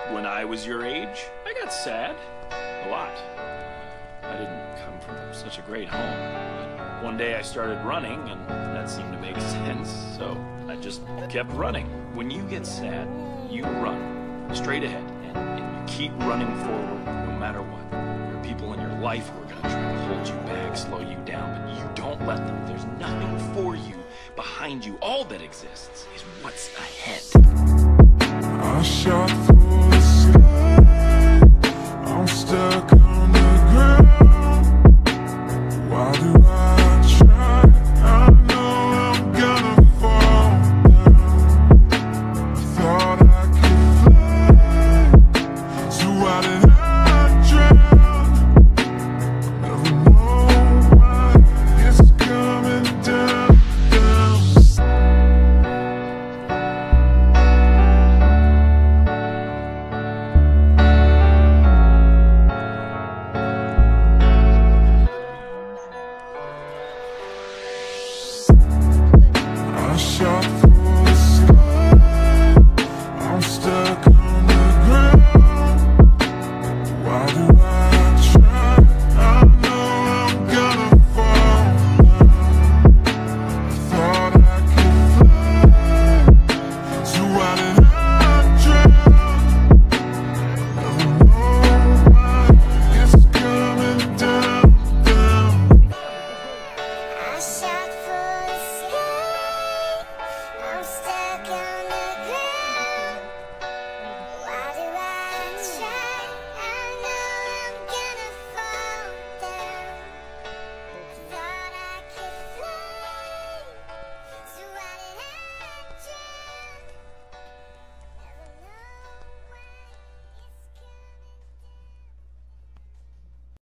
When I was your age, I got sad. A lot. I didn't come from such a great home. But one day I started running, and that seemed to make sense, so I just kept running. When you get sad, you run straight ahead, and you keep running forward no matter what. There are people in your life who are going to try to hold you back, slow you down, but you don't let them. There's nothing for you behind you. All that exists is what's ahead. I shot through